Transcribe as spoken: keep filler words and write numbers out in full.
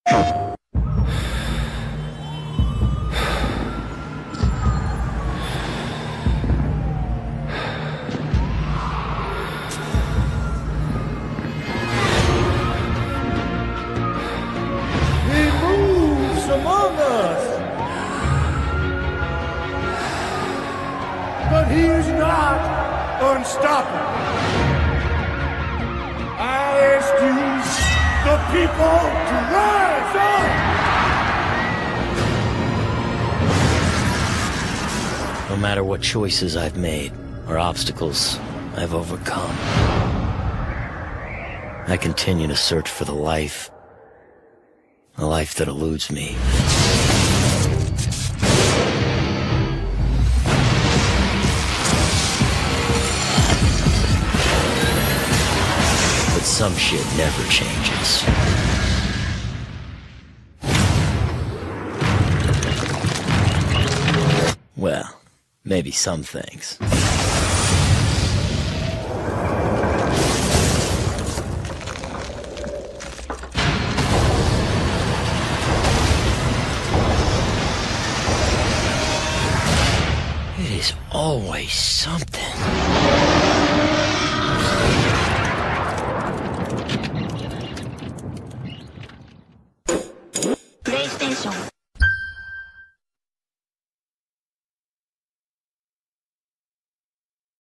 Among us, but he is not unstoppable. I ask you, the people, to rise up. No matter what choices I've made or obstacles I've overcome, I continue to search for the life A life that eludes me. But some shit never changes. Well, maybe some things. There's always something. PlayStation